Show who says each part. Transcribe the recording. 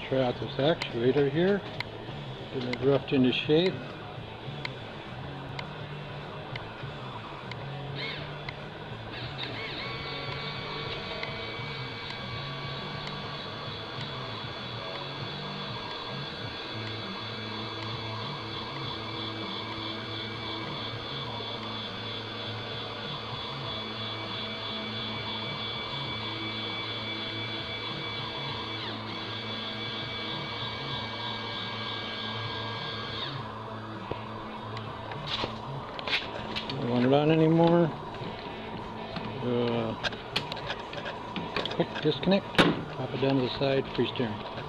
Speaker 1: try out this actuator here. Getting it roughed into shape. Don't want it on anymore. Quick disconnect, pop it down to the side, free steering.